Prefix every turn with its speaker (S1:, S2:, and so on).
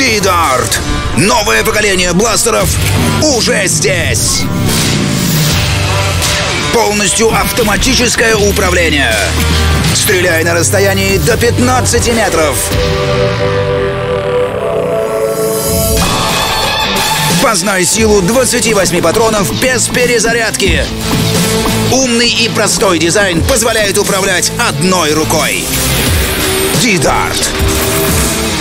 S1: D-Dart. Новое поколение бластеров уже здесь. Полностью автоматическое управление. Стреляй на расстоянии до 15 метров. Познай силу 28 патронов без перезарядки. Умный и простой дизайн позволяет управлять одной рукой. D-Dart.